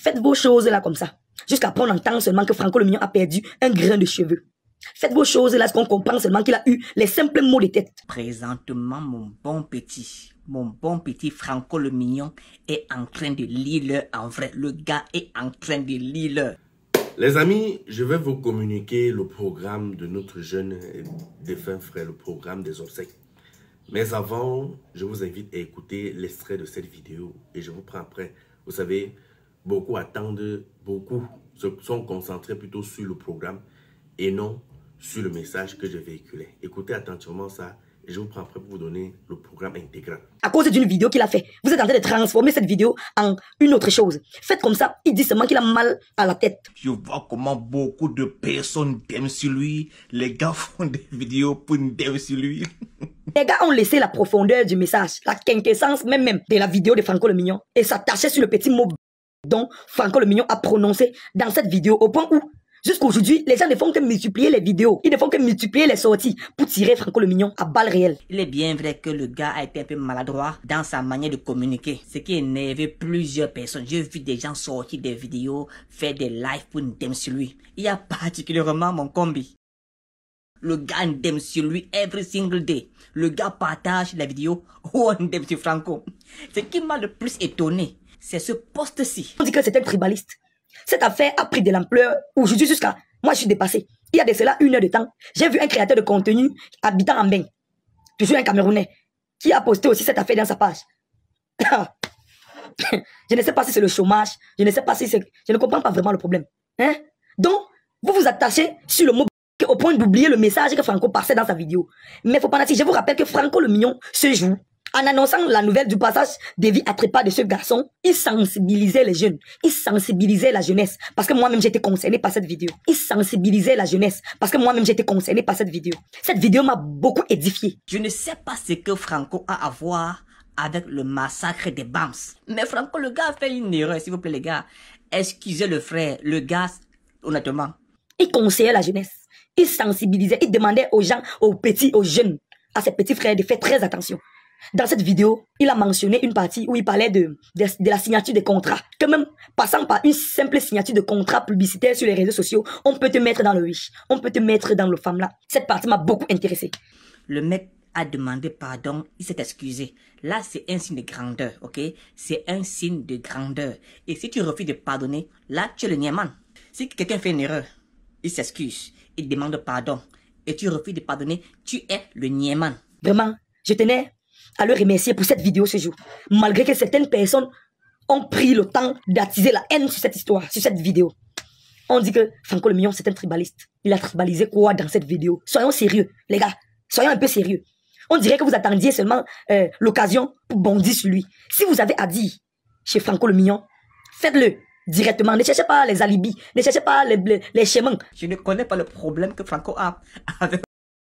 Faites vos choses là comme ça. Jusqu'à prendre en temps seulement que Franco le Mignon a perdu un grain de cheveux. Faites vos choses là, ce qu'on comprend seulement qu'il a eu les simples mots de tête. Présentement, mon bon petit Franco le Mignon est en train de lire en vrai. Le gars est en train de lire. Les amis, je vais vous communiquer le programme de notre jeune et défunt frère, le programme des obsèques. Mais avant, je vous invite à écouter l'extrait de cette vidéo et je vous prends après. Vous savez, beaucoup attendent, beaucoup se sont concentrés plutôt sur le programme et non sur le message que je véhiculais. Écoutez attentivement ça et je vous prends après pour vous donner le programme intégral. À cause d'une vidéo qu'il a fait, vous êtes en train de transformer cette vidéo en une autre chose. Faites comme ça, il dit seulement qu'il a mal à la tête. Je vois comment beaucoup de personnes t'aiment sur lui. Les gars font des vidéos pour t'aimer sur lui. Les gars ont laissé la profondeur du message, la quintessence même de la vidéo de Franco le Mignon et s'attachaient sur le petit mot dont Franco le Mignon a prononcé dans cette vidéo au point où jusqu'aujourd'hui, les gens ne font que multiplier les vidéos. Ils ne font que multiplier les sorties pour tirer Franco le Mignon à balles réelles. Il est bien vrai que le gars a été un peu maladroit dans sa manière de communiquer. Ce qui énervait plusieurs personnes. J'ai vu des gens sortir des vidéos, faire des lives pour une sur lui. Il y a particulièrement mon combi. Le gars ndem sur lui every single day. Le gars partage la vidéo où on ndem sur Franco. Ce qui m'a le plus étonné, c'est ce post-ci. On dit que c'est un tribaliste. Cette affaire a pris de l'ampleur aujourd'hui jusqu'à... Moi, je suis dépassé. Il y a de cela 1 heure de temps. J'ai vu un créateur de contenu habitant en Beng, toujours un Camerounais, qui a posté aussi cette affaire dans sa page. Je ne sais pas si c'est le chômage. Je ne sais pas si c'est... Je ne comprends pas vraiment le problème. Hein? Donc, vous vous attachez sur le mot au point d'oublier le message que Franco passait dans sa vidéo. Mais faut pas dire, je vous rappelle que Franco le Mignon se joue. En annonçant la nouvelle du passage des vies à trépas de ce garçon, il sensibilisait les jeunes, il sensibilisait la jeunesse. Parce que moi-même, j'étais concerné par cette vidéo. Il sensibilisait la jeunesse. Parce que moi-même, j'étais concerné par cette vidéo. Cette vidéo m'a beaucoup édifié. Je ne sais pas ce que Franco a à voir avec le massacre des Bams. Mais Franco, le gars a fait une erreur, s'il vous plaît, les gars. Excusez le frère, le gars, honnêtement. Il conseillait la jeunesse. Il sensibilisait, il demandait aux gens, aux petits, aux jeunes, à ses petits frères de faire très attention. Dans cette vidéo, il a mentionné une partie où il parlait de la signature des contrats. Que même passant par une simple signature de contrat publicitaire sur les réseaux sociaux, on peut te mettre dans le riche, on peut te mettre dans le femme là. Cette partie m'a beaucoup intéressé. Le mec a demandé pardon, il s'est excusé. Là, c'est un signe de grandeur, ok? C'est un signe de grandeur. Et si tu refuses de pardonner, là, tu es le niéman. Si quelqu'un fait une erreur, il s'excuse, il demande pardon, et tu refuses de pardonner, tu es le niéman. Vraiment, je tenais à le remercier pour cette vidéo ce jour. Malgré que certaines personnes ont pris le temps d'attiser la haine sur cette histoire, sur cette vidéo. On dit que Franco le Mignon, c'est un tribaliste. Il a tribalisé quoi dans cette vidéo? Soyons sérieux, les gars. Soyons un peu sérieux. On dirait que vous attendiez seulement l'occasion pour bondir sur lui. Si vous avez à dire chez Franco le Mignon, faites-le directement. Ne cherchez pas les alibis. Ne cherchez pas les chemins. Je ne connais pas le problème que Franco a avec...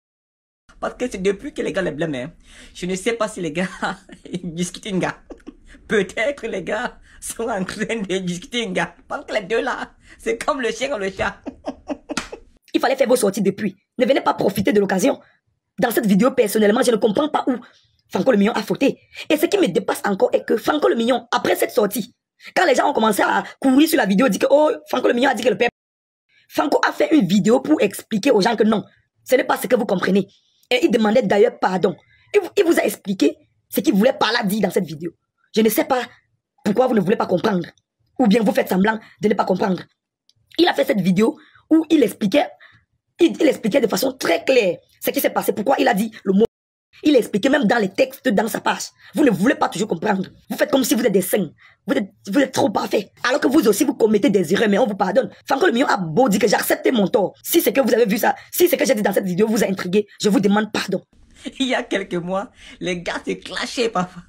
Parce que c'est depuis que les gars les blâment. Hein. Je ne sais pas si les gars discutent. Peut-être les gars sont en train de discuter. Parce que les deux là, c'est comme le chien et le chat. Il fallait faire vos sorties depuis. Ne venez pas profiter de l'occasion. Dans cette vidéo, personnellement, je ne comprends pas où Franco le Mignon a fauté. Et ce qui me dépasse encore est que Franco le Mignon, après cette sortie, quand les gens ont commencé à courir sur la vidéo, dit que oh, Franco le Mignon a dit que le père... Franco a fait une vidéo pour expliquer aux gens que non, ce n'est pas ce que vous comprenez. Et il demandait d'ailleurs pardon. Il vous a expliqué ce qu'il voulait par là dire dans cette vidéo. Je ne sais pas pourquoi vous ne voulez pas comprendre. Ou bien vous faites semblant de ne pas comprendre. Il a fait cette vidéo où il expliquait de façon très claire ce qui s'est passé. Pourquoi il a dit le mot. Il expliquait même dans les textes, dans sa page. Vous ne voulez pas toujours comprendre. Vous faites comme si vous êtes des saints. Vous êtes trop parfaits. Alors que vous aussi, vous commettez des erreurs, mais on vous pardonne. Franco le Mignon a beau dire que j'ai accepté mon tort. Si c'est que vous avez vu ça, si c'est que j'ai dit dans cette vidéo vous a intrigué, je vous demande pardon. Il y a quelques mois, les gars se clashaient parfois.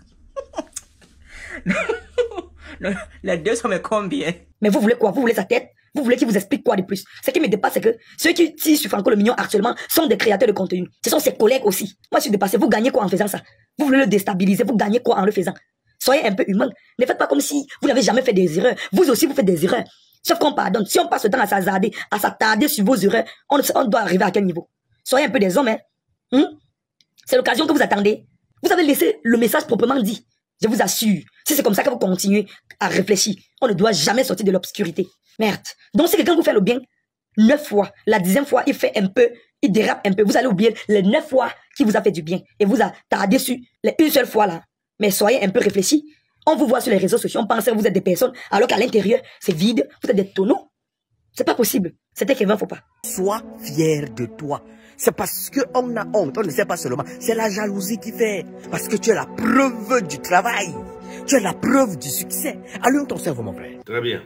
Les deux sont mes combien. Mais vous voulez quoi? Vous voulez sa tête? Vous voulez qu'il vous explique quoi de plus? Ce qui me dépasse, c'est que ceux qui tirent sur Franco le Mignon actuellement sont des créateurs de contenu. Ce sont ses collègues aussi. Moi, je suis dépassé. Vous gagnez quoi en faisant ça? Vous voulez le déstabiliser. Vous gagnez quoi en le faisant? Soyez un peu humain. Ne faites pas comme si vous n'avez jamais fait des erreurs. Vous aussi, vous faites des erreurs. Sauf qu'on pardonne. Si on passe le temps à s'attarder sur vos erreurs, on doit arriver à quel niveau? Soyez un peu des hommes, hein? C'est l'occasion que vous attendez. Vous avez laissé le message proprement dit. Je vous assure, si c'est comme ça que vous continuez à réfléchir, on ne doit jamais sortir de l'obscurité. Merde. Donc si quelqu'un vous fait le bien 9 fois, la 10e fois, il fait un peu, il dérape un peu, vous allez oublier les 9 fois qu'il vous a fait du bien. Et vous attardez sur les une seule fois là. Mais soyez un peu réfléchis. On vous voit sur les réseaux sociaux, on pense que vous êtes des personnes, alors qu'à l'intérieur, c'est vide, vous êtes des tonneaux. C'est pas possible. C'était Kevin, faut pas. Sois fier de toi. C'est parce qu'on a honte, on ne sait pas seulement. C'est la jalousie qui fait. Parce que tu es la preuve du travail. Tu es la preuve du succès. Allume ton cerveau, mon frère. Très bien.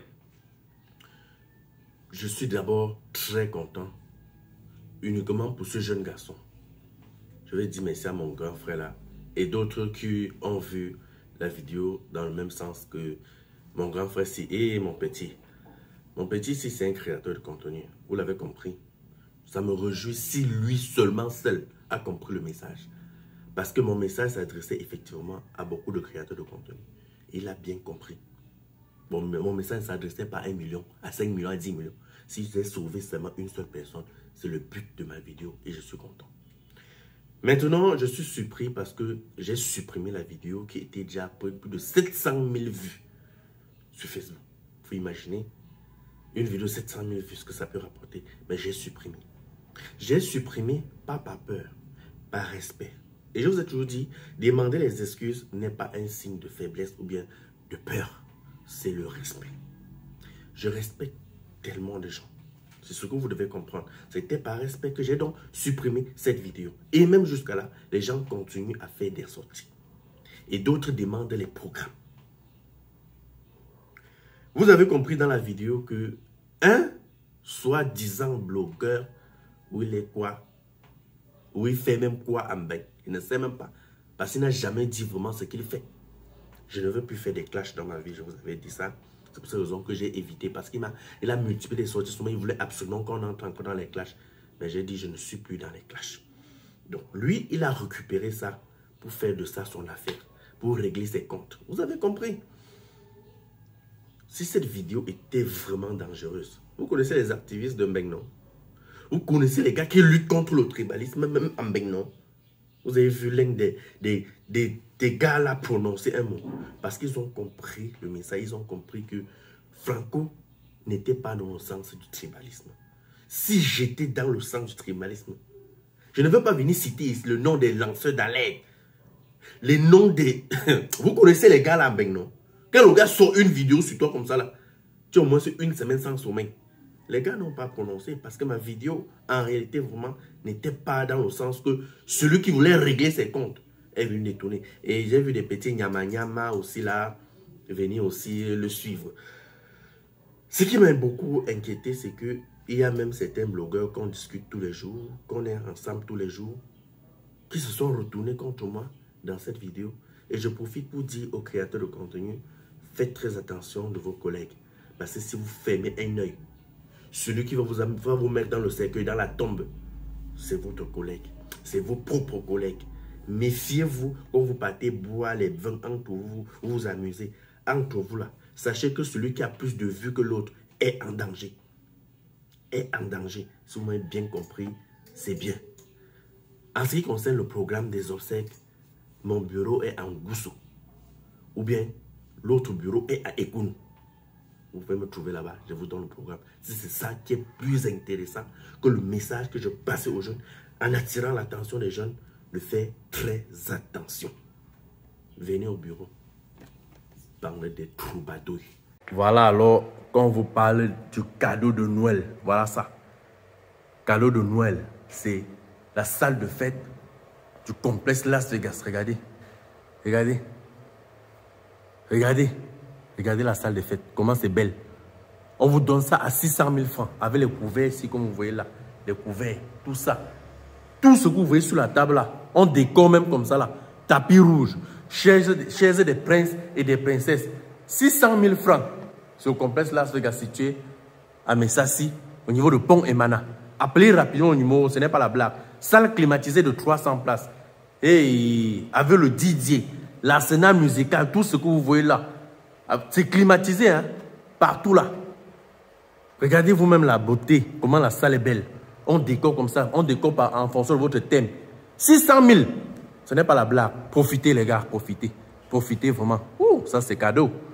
Je suis d'abord très content. Uniquement pour ce jeune garçon. Je vais dire merci à mon grand frère là. Et d'autres qui ont vu la vidéo dans le même sens que mon grand frère si et mon petit. Mon petit, si c'est un créateur de contenu, vous l'avez compris. Ça me réjouit si lui seulement seul a compris le message. Parce que mon message s'adressait effectivement à beaucoup de créateurs de contenu. Il a bien compris. Bon, mon message ne s'adressait pas à 1 million, à 5 millions, à 10 millions. Si j'ai sauvé seulement une seule personne, c'est le but de ma vidéo et je suis content. Maintenant, je suis surpris parce que j'ai supprimé la vidéo qui était déjà à plus de 700 000 vues sur Facebook. Il faut imaginer. Une vidéo 700 000 vues, ce que ça peut rapporter. Mais j'ai supprimé. J'ai supprimé pas par peur, par respect. Et je vous ai toujours dit, demander les excuses n'est pas un signe de faiblesse ou bien de peur. C'est le respect. Je respecte tellement de gens. C'est ce que vous devez comprendre. C'était par respect que j'ai donc supprimé cette vidéo. Et même jusqu'à là, les gens continuent à faire des sorties. Et d'autres demandent les programmes. Vous avez compris dans la vidéo que un soi-disant blogueur, où il est quoi? Où il fait même quoi en bec? Il ne sait même pas. Parce qu'il n'a jamais dit vraiment ce qu'il fait. Je ne veux plus faire des clashs dans ma vie, je vous avais dit ça. C'est pour cette raison que j'ai évité. Parce qu'il a multiplié les sorties. Il voulait absolument qu'on entre encore dans les clashs. Mais j'ai dit, je ne suis plus dans les clashs. Donc lui, il a récupéré ça pour faire de ça son affaire. Pour régler ses comptes. Vous avez compris? Si cette vidéo était vraiment dangereuse, vous connaissez les activistes de Mbeng, non? Vous connaissez les gars qui luttent contre le tribalisme, même en Mbeng, non? Vous avez vu l'un des gars là prononcer un mot. Parce qu'ils ont compris le message, ils ont compris que Franco n'était pas dans le sens du tribalisme. Si j'étais dans le sens du tribalisme, je ne veux pas venir citer le nom des lanceurs d'alerte. Les noms des... Vous connaissez les gars là en Mbeng, non? Quand le gars sort une vidéo sur toi comme ça, là, tu as au moins une semaine sans sommeil. Les gars n'ont pas prononcé parce que ma vidéo, en réalité, vraiment, n'était pas dans le sens que celui qui voulait régler ses comptes est venu détourner. Et j'ai vu des petits nyama aussi là, venir aussi le suivre. Ce qui m'a beaucoup inquiété, c'est qu'il y a même certains blogueurs qu'on discute tous les jours, qu'on est ensemble tous les jours, qui se sont retournés contre moi dans cette vidéo. Et je profite pour dire aux créateurs de contenu, faites très attention de vos collègues. Parce que si vous fermez un œil, celui qui va vous mettre dans le cercueil, dans la tombe, c'est votre collègue. C'est vos propres collègues. Méfiez-vous quand vous partez boire les vins entre vous, vous amusez. Entre vous là, sachez que celui qui a plus de vues que l'autre est en danger. Est en danger. Si vous m'avez bien compris, c'est bien. En ce qui concerne le programme des obsèques, mon bureau est en Gousso. Ou bien, l'autre bureau est à Ekounou. Vous pouvez me trouver là-bas, je vous donne le programme. Si c'est ça qui est plus intéressant que le message que je passe aux jeunes, en attirant l'attention des jeunes, de faire très attention. Venez au bureau. Parlez des troubadours. Voilà alors, quand on vous parle du cadeau de Noël, voilà ça. Cadeau de Noël, c'est la salle de fête du complexe Las Vegas. Regardez. Regardez. Regardez. Regardez la salle de fête. Comment c'est belle. On vous donne ça à 600 000 francs. Avec les couverts ici, comme vous voyez là. Les couverts, tout ça. Tout ce que vous voyez sur la table là. On décore même comme ça là. Tapis rouge. Chaises des princes et des princesses. 600 000 francs. C'est au complexe Las Vegas situé à Messassi, au niveau de Pont Emana. Appelez rapidement au numéro, ce n'est pas la blague. Salle climatisée de 300 places. Et avec le DJ, l'arsenal musical, tout ce que vous voyez là. C'est climatisé, hein, partout là. Regardez vous-même la beauté, comment la salle est belle. On décore comme ça, on décore en fonction de votre thème. 600 000, ce n'est pas la blague. Profitez les gars, profitez. Profitez vraiment. Ouh, ça c'est cadeau.